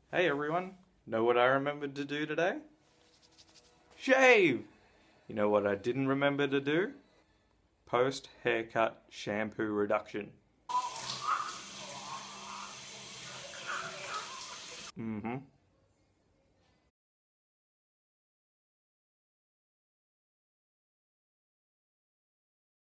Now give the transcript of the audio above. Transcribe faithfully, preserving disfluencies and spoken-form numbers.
Hey everyone, know what I remembered to do today? Shave! You know what I didn't remember to do? Post haircut shampoo reduction. Mm-hmm.